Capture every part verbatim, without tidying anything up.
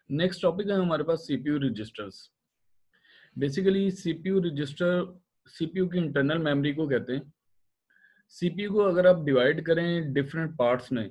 Next topic है हमारे पास CPU registers. Basically CPU register CPU की इंटरनल मेमोरी को कहते हैं। सीपीयू को अगर आप डिवाइड करें डिफरेंट पार्ट्स में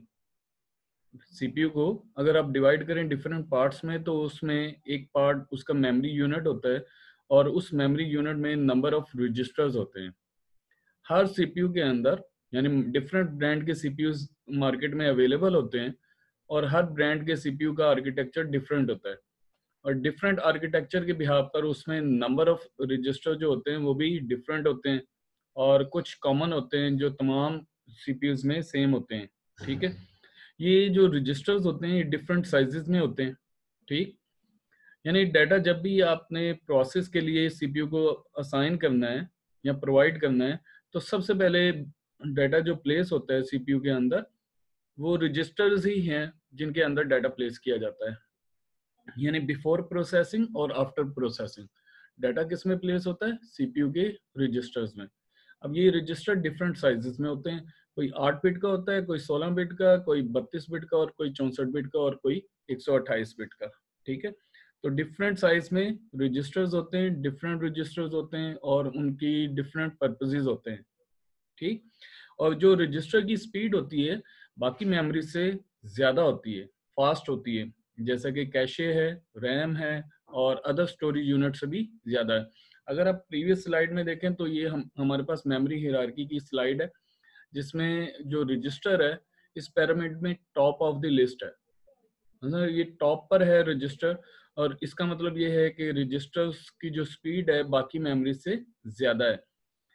सीपीयू को अगर आप डिवाइड करें डिफरेंट पार्ट्स में तो उसमें एक पार्ट उसका मेमोरी यूनिट होता है और उस मेमोरी यूनिट में नंबर ऑफ रजिस्टर्स होते हैं। हर सीपीयू के अंदर यानी डिफरेंट ब्रांड के सीपीयूज मार्केट में अवेलेबल होते हैं और हर ब्रांड के सीपीयू का आर्किटेक्चर डिफरेंट होता है और डिफरेंट आर्किटेक्चर के बिहाफ पर उसमें नंबर ऑफ रजिस्टर जो होते हैं वो भी डिफरेंट होते हैं और कुछ कॉमन होते हैं जो तमाम सीपीयूज में सेम होते हैं। ठीक है, ये जो रजिस्टर्स होते हैं ये डिफरेंट साइजेस में होते हैं। ठीक, यानी डाटा जब भी आपने प्रोसेस के लिए सीपीयू को असाइन करना है या प्रोवाइड करना है तो सबसे पहले डाटा जो प्लेस होता है सीपीयू के अंदर वो रजिस्टर्स ही हैं जिनके अंदर डाटा प्लेस किया जाता है। यानी बिफोर प्रोसेसिंग और आफ्टर प्रोसेसिंग डाटा किस में प्लेस होता है? सीपीयू के रजिस्टर्स में। अब ये रजिस्टर डिफरेंट साइजेस में होते हैं, कोई आठ बिट का होता है, कोई सोलह बिट का, कोई बत्तीस बिट का और कोई चौंसठ बिट का और कोई एक सौ अट्ठाईस बिट का। ठीक है, तो डिफरेंट साइज में रजिस्टर्स होते हैं, डिफरेंट रजिस्टर्स होते हैं और उनकी डिफरेंट पर्पसेस होते हैं। ठीक, और जो रजिस्टर की स्पीड होती है बाकी मेमोरी से ज्यादा होती है, फास्ट होती है, जैसा कि कैशे है, रैम है और अदर स्टोरेज यूनिट से भी ज्यादा है। अगर आप प्रीवियस स्लाइड में देखें तो ये हम हमारे पास मेमोरी हायरार्की की स्लाइड है जिसमें जो रजिस्टर है इस पिरामिड में टॉप ऑफ द लिस्ट है। मतलब ये टॉप पर है रजिस्टर और इसका मतलब ये है कि रजिस्टर्स की जो स्पीड है बाकी मेमोरी से ज्यादा है।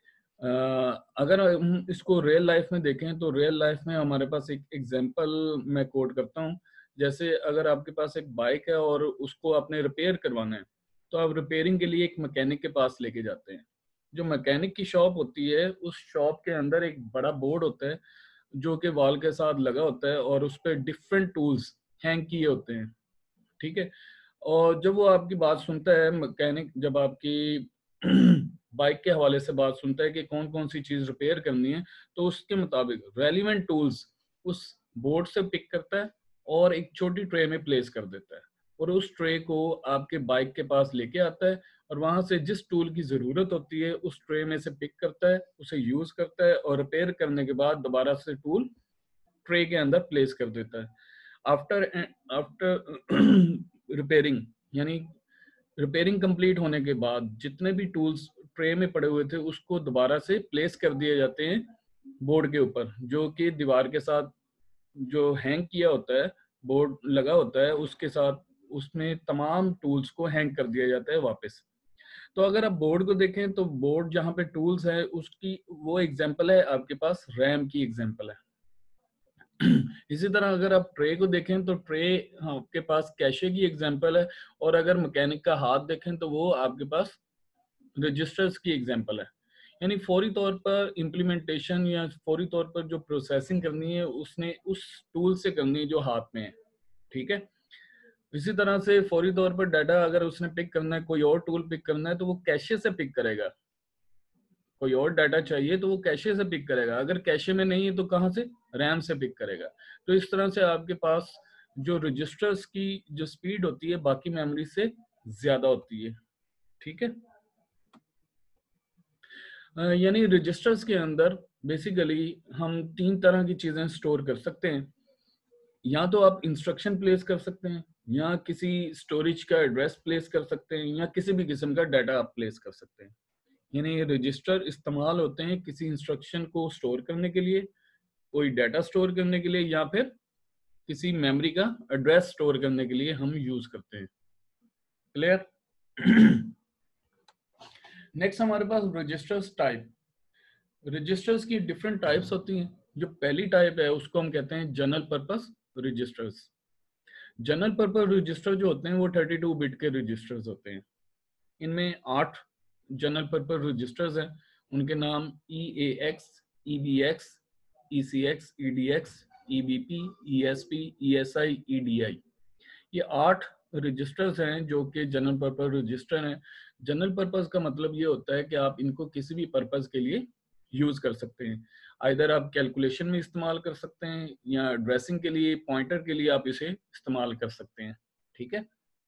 अ, अगर हम इसको रियल लाइफ में देखें तो रियल लाइफ में हमारे पास एक एग्जांपल मैं कोट करता हूँ। जैसे अगर आपके पास एक बाइक है और उसको आपने रिपेयर करवाना है तो आप रिपेयरिंग के लिए एक मैकेनिक के पास लेके जाते हैं। जो मैकेनिक की शॉप होती है उस शॉप के अंदर एक बड़ा बोर्ड होता है जो कि वॉल के साथ लगा होता है और उस पर डिफरेंट टूल्स हैंग किए होते हैं। ठीक है, और जब वो आपकी बात सुनता है मैकेनिक, जब आपकी बाइक के हवाले से बात सुनता है कि कौन कौन सी चीज रिपेयर करनी है तो उसके मुताबिक रेलिवेंट टूल्स उस बोर्ड से पिक करता है और एक छोटी ट्रे में प्लेस कर देता है और उस ट्रे को आपके बाइक के पास लेके आता है और वहां से जिस टूल की जरूरत होती है उस ट्रे में से पिक करता है, उसे यूज करता है और रिपेयर करने के बाद दोबारा से टूल ट्रे के अंदर प्लेस कर देता है। आफ्टर आफ्टर रिपेयरिंग यानी रिपेयरिंग कंप्लीट होने के बाद जितने भी टूल्स ट्रे में पड़े हुए थे उसको दोबारा से प्लेस कर दिए जाते हैं बोर्ड के ऊपर, जो कि दीवार के साथ जो हैंग किया होता है, बोर्ड लगा होता है उसके साथ उसमें तमाम टूल्स को हैंग कर दिया जाता है वापस। तो अगर आप बोर्ड को देखें तो बोर्ड जहाँ पे टूल्स है उसकी वो एग्जांपल है, आपके पास रैम की एग्जांपल है। इसी तरह अगर आप ट्रे को देखें तो ट्रे आपके पास कैशे की एग्जांपल है और अगर मैकेनिक का हाथ देखें तो वो आपके पास रजिस्टर्स की एग्जांपल है। यानी फौरी तौर पर इम्प्लीमेंटेशन या फौरी तौर पर जो प्रोसेसिंग करनी है उसने उस टूल से करनी है जो हाथ में है। ठीक है, इसी तरह से फौरी तौर पर डाटा अगर उसने पिक करना है, कोई और टूल पिक करना है तो वो कैशे से पिक करेगा। कोई और डाटा चाहिए तो वो कैशे से पिक करेगा, अगर कैशे में नहीं है तो कहाँ से? रैम से पिक करेगा। तो इस तरह से आपके पास जो रजिस्टर्स की जो स्पीड होती है बाकी मेमोरी से ज्यादा होती है। ठीक है, अ, यानी रजिस्टर्स के अंदर बेसिकली हम तीन तरह की चीजें स्टोर कर सकते हैं। या तो आप इंस्ट्रक्शन प्लेस कर सकते हैं, या किसी स्टोरेज का एड्रेस प्लेस कर सकते हैं, या किसी भी किस्म का डाटा आप प्लेस कर सकते हैं। यानी रजिस्टर इस्तेमाल होते हैं किसी इंस्ट्रक्शन को स्टोर करने के लिए, कोई डाटा स्टोर करने के लिए, या फिर किसी मेमोरी का एड्रेस स्टोर करने के लिए हम यूज करते हैं। क्लियर? नेक्स्ट हमारे पास रजिस्टर्स टाइप। रजिस्टर्स की डिफरेंट टाइप्स होती हैं। जो पहली टाइप है उसको हम कहते हैं general purpose registers. General purpose register जो होते हैं वो बत्तीस बिट के रजिस्टर्स होते हैं। इनमें आठ जनरल पर्पस रजिस्टर्स हैं। उनके नाम E A X, E B X, E C X, E D X, E B P, E S P, E S I, E D I. ये आठ रजिस्टर्स हैं जो कि जनरल पर्पस रजिस्टर हैं। General purpose का मतलब ये होता है कि आप इनको किसी भी पर्पस के लिए यूज कर सकते हैं। आइदर आप कैलकुलेशन में इस्तेमाल कर सकते हैं या ड्रेसिंग के लिए, पॉइंटर के लिए आप इसे इस्तेमाल कर सकते हैं। ठीक है,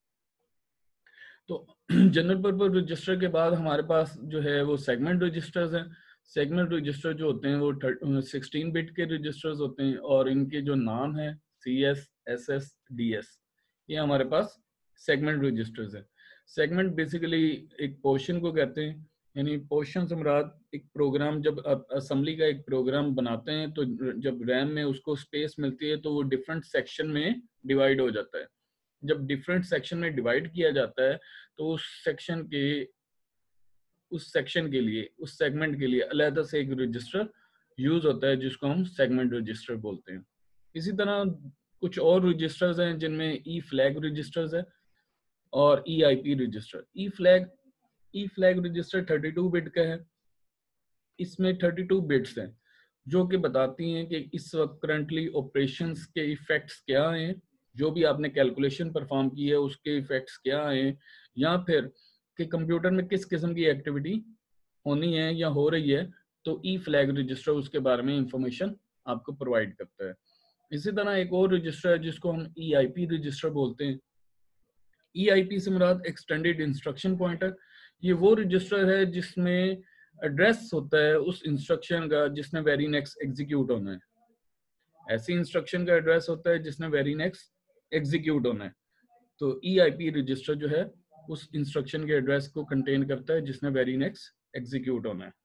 तो जनरल पर्पज रजिस्टर के बाद हमारे पास जो है वो सेगमेंट रजिस्टर्स हैं। सेगमेंट रजिस्टर जो होते हैं वो सिक्सटीन बिट के रजिस्टर्स होते हैं और इनके जो नाम है C S, S S, D S, ये हमारे पास सेगमेंट रजिस्टर्स है। सेगमेंट बेसिकली एक पोर्शन को कहते हैं, यानी पोर्शन से मुराद एक प्रोग्राम, जब आप असेंबली का एक प्रोग्राम बनाते हैं तो जब रैम में उसको स्पेस मिलती है तो वो डिफरेंट सेक्शन में डिवाइड हो जाता है। जब डिफरेंट सेक्शन में डिवाइड किया जाता है तो उस सेक्शन के उस सेक्शन के लिए उस सेगमेंट के लिए अलग से एक रजिस्टर यूज होता है जिसको हम सेगमेंट रजिस्टर बोलते हैं। इसी तरह कुछ और रजिस्टर्स हैं जिनमें ई फ्लैग रजिस्टर्स है और E I P register. E flag E flag register thirty two bit का है। इसमें थर्टी टू बिट्स हैं जो कि बताती हैं कि इस वक्त करंटली ऑपरेशंस के इफेक्ट्स क्या हैं, जो भी आपने कैलकुलेशन परफॉर्म की है उसके इफेक्ट्स क्या हैं, या फिर कि कंप्यूटर में किस किस्म की एक्टिविटी होनी है या हो रही है, तो ई फ्लैग रजिस्टर उसके बारे में इंफॉर्मेशन आपको प्रोवाइड करता है। इसी तरह एक और रजिस्टर है जिसको हम ई आई पी रजिस्टर बोलते हैं। ई आई पी से मुराद एक्सटेंडेड इंस्ट्रक्शन पॉइंटर। ये वो रजिस्टर है जिसमें एड्रेस होता है उस इंस्ट्रक्शन का जिसने वेरी नेक्स्ट एग्जीक्यूट होना है। ऐसी इंस्ट्रक्शन का एड्रेस होता है जिसने वेरी नेक्स्ट एग्जीक्यूट होना है। तो ई आई पी रजिस्टर जो है उस इंस्ट्रक्शन के एड्रेस को कंटेन करता है जिसने वेरी नेक्स्ट एग्जीक्यूट होना है।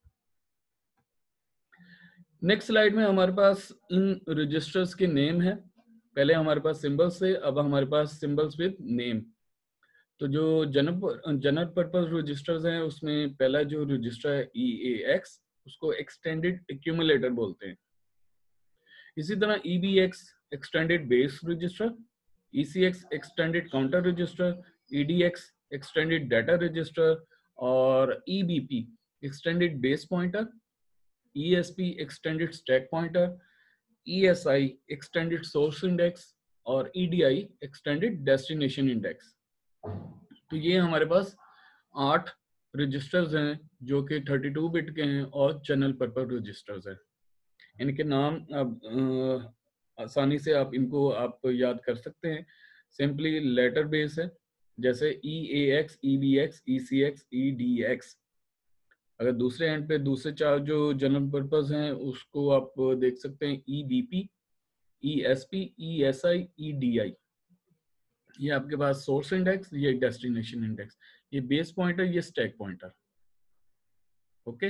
नेक्स्ट स्लाइड में हमारे पास इन रजिस्टर्स के नेम है। पहले हमारे पास सिंबल्स थे, अब हमारे पास सिंबल्स विद नेम। तो जो जनरल जनरल पर्पस रजिस्टर्स हैं उसमें पहला जो रजिस्टर है ई ए एक्स, उसको एक्सटेंडेड एक्यूमुलेटर बोलते हैं। इसी तरह E B X extended base register, E C X extended counter register, E D X extended data register और E B P extended base pointer, E S P extended stack pointer, E S I extended source index और E D I extended destination index. तो ये हमारे पास आठ registers हैं जो कि thirty two bit के हैं और जनरल पर्पस रजिस्टर्स हैं। इनके नाम अब अ, आसानी से आप इनको आप याद कर सकते हैं। सिंपली लेटर बेस है, जैसे E A X, E B X, E C X, E D X. अगर दूसरे एंड पे दूसरे चार जो जनरल पर्पस हैं उसको आप देख सकते हैं E B P, E S P, E S I, E D I. ये आपके पास सोर्स इंडेक्स, ये डेस्टिनेशन इंडेक्स, ये बेस पॉइंटर, ये स्टैक पॉइंटर। ओके।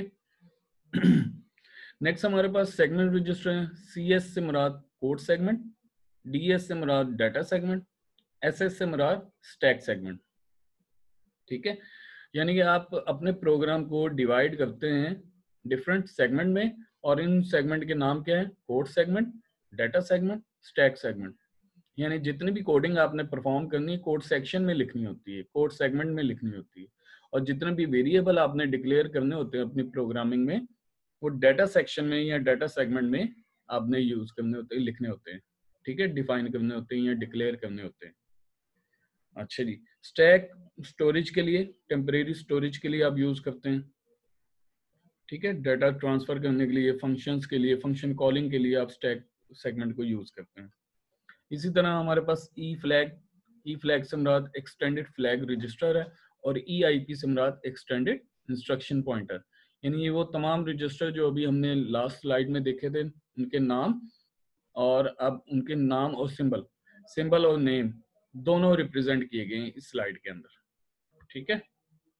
नेक्स्ट हमारे पास सेगमेंट रजिस्टर है। सी एस से मुराद कोड सेगमेंट, डी एस से मुराद डाटा सेगमेंट, एस एस से मुराद स्टैक सेगमेंट। ठीक है, यानी कि आप अपने प्रोग्राम को डिवाइड करते हैं डिफरेंट सेगमेंट में और इन सेगमेंट के नाम क्या है? Code segment, data segment, stack segment. यानी जितनी भी कोडिंग आपने परफॉर्म करनी है कोड सेक्शन में लिखनी होती है, कोड सेगमेंट में लिखनी होती है, और जितने भी वेरिएबल आपने डिक्लेयर करने होते हैं अपनी प्रोग्रामिंग में वो डाटा सेक्शन में या डाटा सेगमेंट में आपने यूज करने होते हैं, लिखने होते हैं। ठीक है, डिफाइन करने होते हैं या डिक्लेयर करने होते हैं। अच्छा जी, स्टैक स्टोरेज के लिए, टेम्परेरी स्टोरेज के लिए आप यूज करते हैं। ठीक है, डाटा ट्रांसफर करने के लिए, फंक्शंस के लिए, फंक्शन कॉलिंग के लिए आप स्टैक सेगमेंट को यूज करते हैं। इसी तरह हमारे पास ई फ्लैग, ई फ्लैग से मुराद एक्सटेंडेड फ्लैग रजिस्टर है और ई आई पी से मुराद एक्सटेंडेड इंस्ट्रक्शन पॉइंटर। यानी ये वो तमाम रजिस्टर जो अभी हमने लास्ट स्लाइड में देखे थे उनके नाम, और अब उनके नाम और सिंबल सिंबल और नेम दोनों रिप्रेजेंट किए गए हैं इस स्लाइड के अंदर। ठीक है,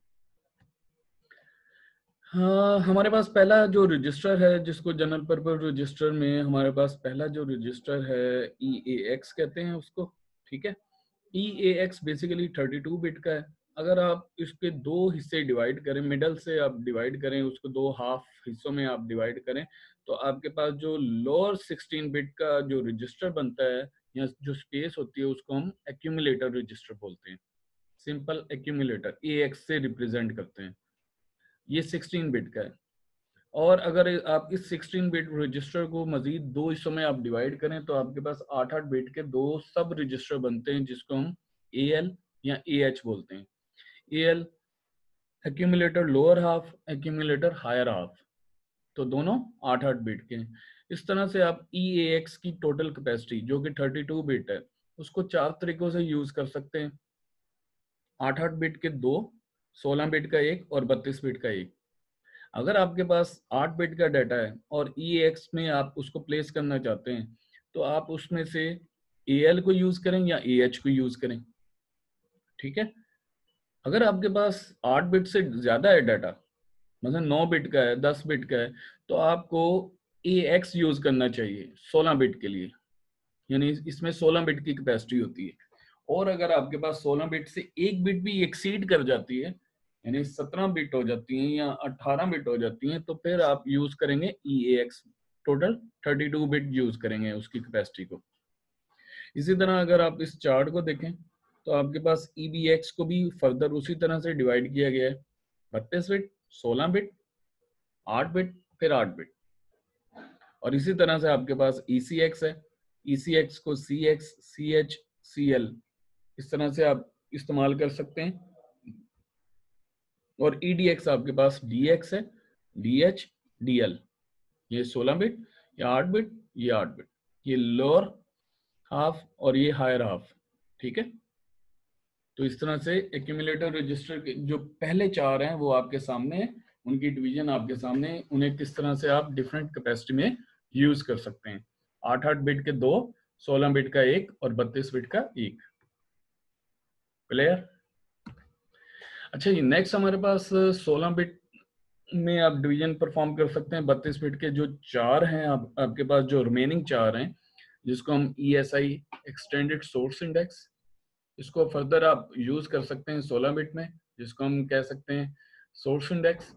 हाँ, हमारे पास पहला जो रजिस्टर है जिसको जनरल पर्पस रजिस्टर में हमारे पास पहला जो रजिस्टर है ई ए एक्स कहते हैं उसको। ठीक है, E A X basically thirty two bit का है। अगर आप इसके दो हिस्से डिवाइड करें, मिडल से आप डिवाइड करें, उसको दो हाफ हिस्सों में आप डिवाइड करें, तो आपके पास जो लोअर सिक्सटीन बिट का जो रजिस्टर बनता है या जो स्पेस होती है उसको हम एक्यूमुलेटर रजिस्टर बोलते हैं। सिंपल एक्यूमुलेटर ए एक्स से रिप्रेजेंट करते हैं। ये सिक्सटीन बिट का है। और अगर आप इस सिक्सटीन बिट रजिस्टर को मजीद दो हिस्सों में आप डिवाइड करें तो आपके पास आठ आठ बिट के दो सब रजिस्टर बनते हैं जिसको हम ए एल या ए एच बोलते हैं। A L accumulator lower half, accumulator higher half, तो दोनों आठ आठ बिट के हैं। इस तरह से आप ई ए एक्स की टोटल कैपेसिटी जो कि थर्टी टू बिट है उसको चार तरीकों से यूज कर सकते हैं। आठ आठ बिट के दो, सोलह बिट का एक और बत्तीस बिट का एक। अगर आपके पास आठ बिट का डाटा है और ई एक्स में आप उसको प्लेस करना चाहते हैं, तो आप उसमें से ए एल को यूज करें या ए एच को यूज करें। ठीक है, अगर आपके पास आठ बिट से ज्यादा है डाटा, मतलब नौ बिट का है, दस बिट का है, तो आपको ए एक्स यूज करना चाहिए सोलह बिट के लिए, यानी इसमें सोलह बिट की कैपेसिटी होती है। और अगर आपके पास सोलह बिट से एक बिट भी एक्सीड कर जाती है, यानी सत्रह बिट हो जाती हैं या अठारह बिट हो जाती हैं, तो फिर आप यूज करेंगे E A X, total thirty two bit use करेंगे उसकी कैपेसिटी को। इसी तरह अगर आप इस चार्ट को देखें, तो आपके पास ई बी एक्स को भी फर्दर उसी तरह से डिवाइड किया गया है, बत्तीस बिट, सोलह बिट, आठ बिट, फिर आठ बिट। और इसी तरह से आपके पास ई सी एक्स है, ई सी एक्स को C X, C H, C L इस तरह से आप इस्तेमाल कर सकते हैं। और ई डी एक्स आपके पास डी एक्स है, डी एच, डी एल, ये सोलह बिट, ये आठ बिट, ये आठ बिट, ये लोअर हाफ और ये हायर हाफ। ठीक है, तो इस तरह से एक्यूमुलेटर रजिस्टर के जो पहले चार हैं वो आपके सामने है, उनकी डिवीजन आपके सामने है, उन्हें किस तरह से आप डिफरेंट कैपेसिटी में यूज कर सकते हैं। आठ आठ बिट के दो, सोलह बिट का एक और बत्तीस बिट का एक। क्लियर? अच्छा, ये नेक्स्ट हमारे पास सोलह बिट में आप डिवीजन परफॉर्म कर सकते हैं। बत्तीस बिट के जो चार हैं, आप, आपके पास जो रिमेनिंग चार हैं, जिसको हम E S I, extended source index, इसको फर्दर आप यूज कर सकते हैं सोलह बिट में, जिसको हम कह सकते हैं source index.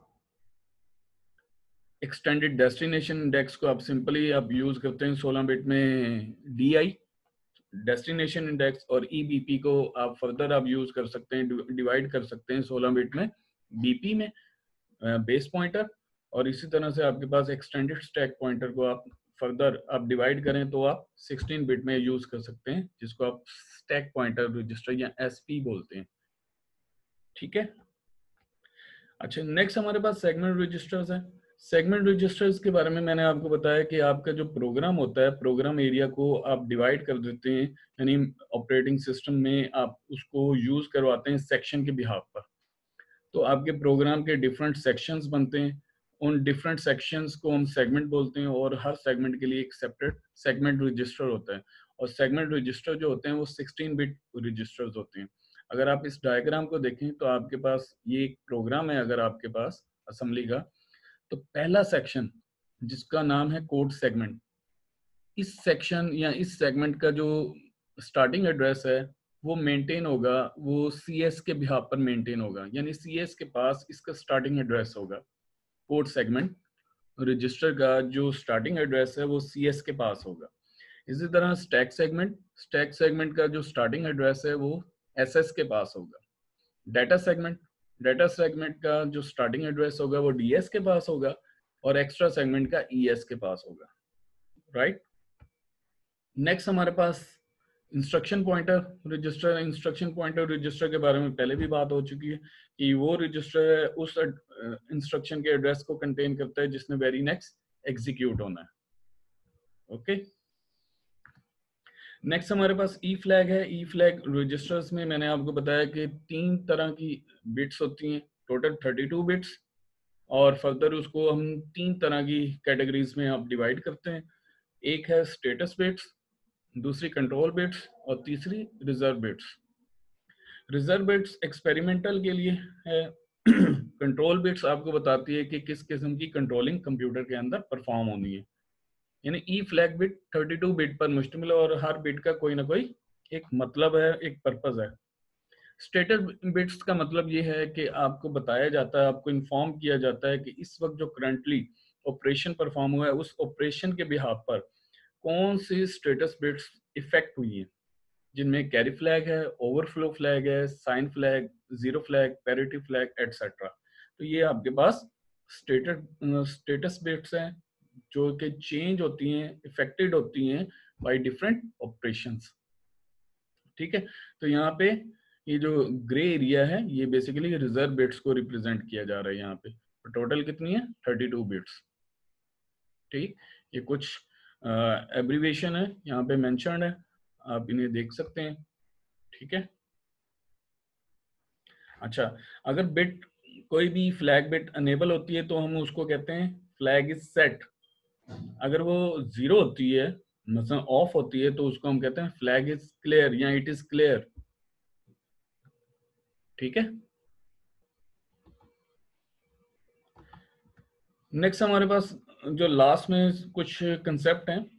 Extended destination index को आप सिंपली आप यूज करते हैं सोलह बिट में डी आई, डेस्टिनेशन इंडेक्स। और ई बी पी को आप फर्दर आप यूज कर सकते हैं, डिवाइड कर सकते हैं सोलह बिट में बी पी में, बेस पॉइंटर। और इसी तरह से आपके पास एक्सटेंडेड स्टैक पॉइंटर को आप फर्दर आप डिवाइड करें तो आप सोलह बिट में यूज कर सकते हैं, जिसको आप स्टैक पॉइंटर रजिस्टर या एस पी बोलते हैं। ठीक है, अच्छा, नेक्स्ट हमारे पास सेगमेंट रजिस्टर्स हैं। सेगमेंट रजिस्टर्स के बारे में मैंने आपको बताया कि आपका जो प्रोग्राम होता है, प्रोग्राम एरिया को आप डिवाइड कर देते हैं, यानी ऑपरेटिंग सिस्टम में आप उसको यूज करवाते हैं सेक्शन के बिहाफ पर। तो आपके प्रोग्राम के डिफरेंट सेक्शंस बनते हैं, उन डिफरेंट सेक्शंस को हम सेगमेंट बोलते हैं, और हर सेगमेंट के लिए एक सेपरेट सेगमेंट रजिस्टर होता है। और सेगमेंट रजिस्टर जो होते हैं वो सोलह बिट रजिस्टर्स होते हैं। अगर आप इस डायग्राम को देखें तो आपके पास ये एक प्रोग्राम है, अगर आपके पास असेंबली का, तो पहला सेक्शन जिसका नाम है कोड सेगमेंट, इस सेक्शन या इस सेगमेंट का जो स्टार्टिंग एड्रेस है वो मेंटेन होगा, वो सी एस के बिहाफ पर मेंटेन होगा, यानी सी एस के पास इसका स्टार्टिंग एड्रेस होगा। कोड सेगमेंट रजिस्टर का जो स्टार्टिंग एड्रेस है वो सी एस के पास होगा। इसी तरह स्टैक सेगमेंट, स्टैक सेगमेंट का जो स्टार्टिंग एड्रेस है वो एस एस के पास होगा। डाटा सेगमेंट, डाटा सेगमेंट का जो स्टार्टिंग एड्रेस होगा वो डी एस के पास होगा, और एक्स्ट्रा सेगमेंट का ई एस के पास होगा। राइट, नेक्स्ट हमारे पास instruction pointer register. Instruction pointer register के बारे में पहले भी बात हो चुकी है कि वो रजिस्टर है उस इंस्ट्रक्शन के एड्रेस को कंटेन करता है जिसने वेरी नेक्स्ट एग्जीक्यूट होना है। ओके, नेक्स्ट हमारे पास ई फ्लैग है। ई फ्लैग रजिस्टर्स में मैंने आपको बताया कि तीन तरह की बिट्स होती हैं, टोटल थर्टी टू बिट्स, और फर्दर उसको हम तीन तरह की कैटेगरीज में आप डिवाइड करते हैं। एक है स्टेटस बिट्स, दूसरी कंट्रोल बिट्स, और तीसरी reserve bits. Reserve bits experimental के लिए है। कंट्रोल बिट्स आपको बताती है कि किस किस्म की कंट्रोलिंग कंप्यूटर के अंदर परफॉर्म होनी है। यानी E flag bit thirty two bit पर मुश्तमिल है, और हर बिट का कोई ना कोई एक मतलब है, एक पर्पज है। स्टेटस बिट्स का मतलब ये है कि आपको बताया जाता है, आपको इन्फॉर्म किया जाता है कि इस वक्त जो करंटली ऑपरेशन परफॉर्म हुआ है उस ऑपरेशन के बिहाफ पर कौन सी स्टेटस बिट्स इफेक्ट हुई हैं, जिनमें कैरी फ्लैग है, ओवरफ्लो फ्लैग है, sign flag, zero flag, parity flag, etcetera. तो ये आपके पास स्टेटस स्टेटस बिट्स हैं जो कि चेंज होती हैं, इफेक्टेड होती हैं बाय डिफरेंट ऑपरेशंस। ठीक है, तो यहाँ पे ये जो ग्रे एरिया है ये बेसिकली रिजर्व बिट्स को रिप्रेजेंट किया जा रहा है। यहाँ पे टोटल कितनी है, थर्टी टू बिट्स। ठीक, ये कुछ एब्रीविएशन है यहाँ पे मेंशन्ड है, आप इन्हें देख सकते हैं। ठीक है, अच्छा, अगर बिट कोई भी फ्लैग बिट अनेबल होती है तो हम उसको कहते हैं फ्लैग इज सेट। अगर वो जीरो होती है, मतलब ऑफ होती है, तो उसको हम कहते हैं फ्लैग इज क्लियर या इट इज क्लियर। ठीक है। नेक्स्ट हमारे पास जो लास्ट में कुछ कंसेप्ट हैं,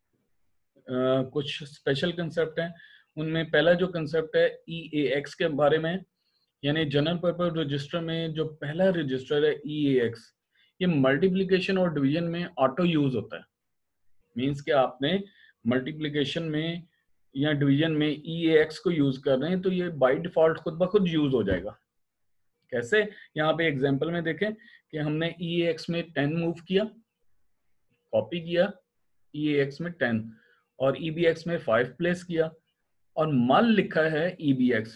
Uh, कुछ स्पेशल कंसेप्ट हैं। उनमें पहला जो कंसेप्ट है ई ए एक्स के बारे में, यानी जनरल पर्पज रजिस्टर में जो पहला रजिस्टर है ई ए एक्स, ये मल्टीप्लिकेशन और डिवीजन में ऑटो यूज होता है। मींस कि आपने मल्टीप्लिकेशन में या डिवीजन में ई ए एक्स को यूज कर रहे हैं तो ये बाय डिफॉल्ट खुद ब खुद यूज हो जाएगा। कैसे? यहाँ पे एग्जांपल में देखें कि हमने ई ए एक्स में टेन मूव किया, कॉपी किया ई ए एक्स में टेन, और ई बी एक्स में फाइव प्लेस किया, और मल लिखा है ई बी एक्स,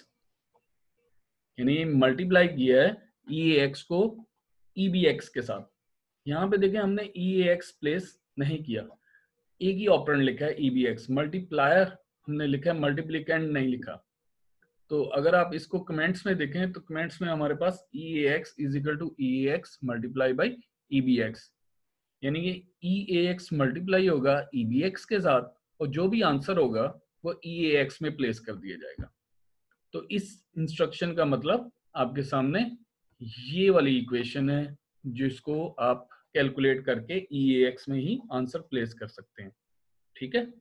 यानी मल्टीप्लाई किया है ई ए एक्स को ई बी एक्स के साथ। यहाँ पे देखें हमने ई ए एक्स प्लेस नहीं किया, एक ही ऑपरेंड लिखा है ई बी एक्स, मल्टीप्लायर हमने लिखा है, मल्टीप्लिकेंड नहीं लिखा। तो अगर आप इसको कमेंट्स में देखें तो कमेंट्स में हमारे पास E A X is equal to E A X multiply by E B X, यानी कि ई ए एक्स मल्टीप्लाई होगा ई बी एक्स के साथ, और जो भी आंसर होगा वो ई ए एक्स में प्लेस कर दिया जाएगा। तो इस इंस्ट्रक्शन का मतलब आपके सामने ये वाली इक्वेशन है, जिसको आप कैलकुलेट करके ई ए एक्स में ही आंसर प्लेस कर सकते हैं। ठीक है।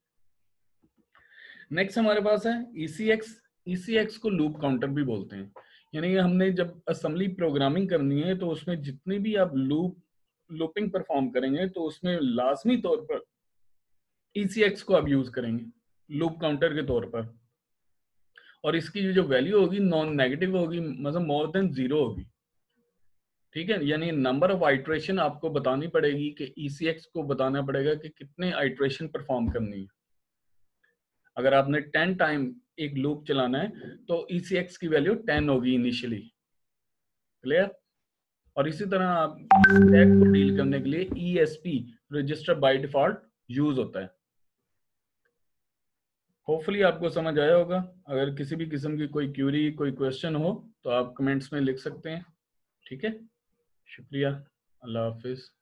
नेक्स्ट हमारे पास है E C X. E C X को लूप काउंटर भी बोलते हैं, यानी हमने जब असेंबली प्रोग्रामिंग करनी है तो उसमें जितनी भी आप लूप लूपिंग परफॉर्म करेंगे तो उसमें लाजमी तौर पर ई सी एक्स को आप यूज करेंगे लूप काउंटर के तौर पर, और इसकी जो वैल्यू होगी नॉन नेगेटिव होगी, मतलब मोर देन जीरो होगी। ठीक है, यानी नंबर ऑफ आइट्रेशन आपको बतानी पड़ेगी कि ई सी एक्स को बताना पड़ेगा कि कितने आइट्रेशन परफॉर्म करनी है। अगर आपने टेन टाइम एक लूप चलाना है तो ई सी एक्स की वैल्यू टेन होगी इनिशियली। क्लियर? और इसी तरह आप स्टैक को डील करने के लिए E S P register by default use होता है। होपफुली आपको समझ आया होगा। अगर किसी भी किस्म की कोई क्यूरी, कोई क्वेश्चन हो तो आप कमेंट्स में लिख सकते हैं। ठीक है, शुक्रिया, अल्लाह हाफिज।